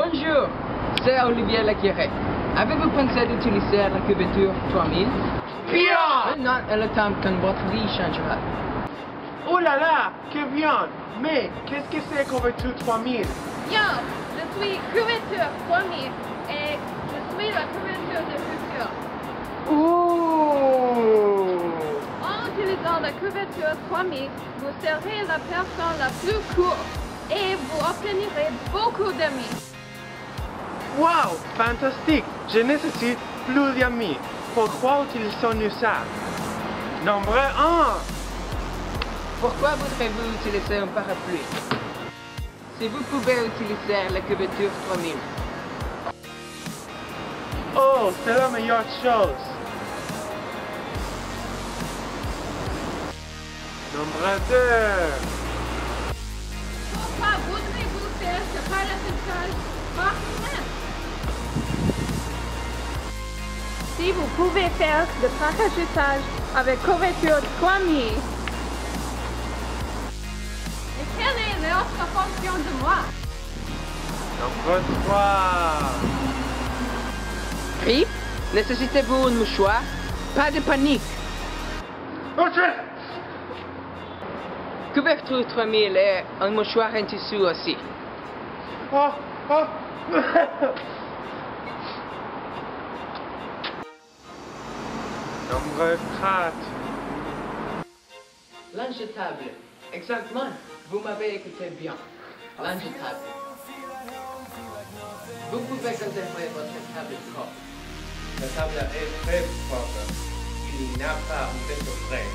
Bonjour, c'est Olivier Laquiré. Avez-vous pensé d'utiliser la couverture 3000? Bien! Maintenant est le temps quand votre vie changera. Oh là là, que bien! Mais qu'est-ce que c'est couverture 3000? Bien, je suis couverture 3000 et je suis la couverture du futur. Oh! En utilisant la couverture 3000, vous serez la personne la plus cool et vous obtiendrez beaucoup d'amis. Wow, fantastique! Je nécessite plus d'amis. Pourquoi utilisons-nous ça? Nombre 1. Pourquoi voudrez-vous utiliser un parapluie? Si vous pouvez utiliser la couverture 3000. Oh, c'est la meilleure chose. Nombre 2. Pourquoi voudrez-vous faire ce parachutage par vous-même? Si vous pouvez faire le parachutage avec couverture 3000. Et quelle est l'autre fonction de moi? Nombre 3. Puis, nécessitez-vous un mouchoir? Pas de panique. Ok. Couverture 3000 et un mouchoir en tissu aussi. Oh, oh. Nombre 4. Linge de table. Exactement. Vous m'avez écouté bien. Linge de table. Vous pouvez conserver votre table propre. La table est très propre. Il n'y a pas un vaisseau frais.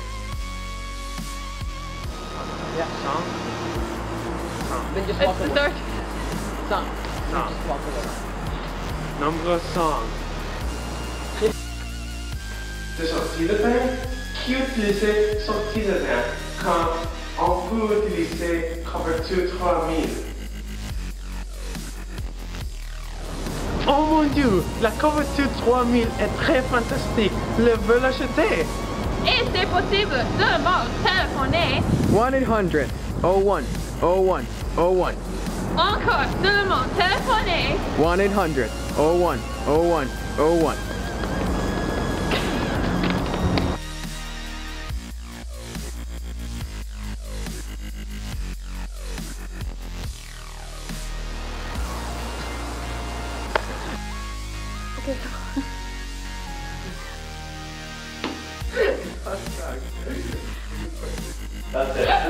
100. Then just It's walk the away. third. Some. Some. Just walk away. Nombre 100. De sortie de pain, qui utilise sortie de pain quand on peut utiliser couverture 3000? Oh mon Dieu, la couverture 3000 est très fantastique. Je veux l'acheter. Et c'est possible seulement téléphoner. 1-800-01-01-01. Encore seulement téléphoner. 1-800-01-01-01. That's it.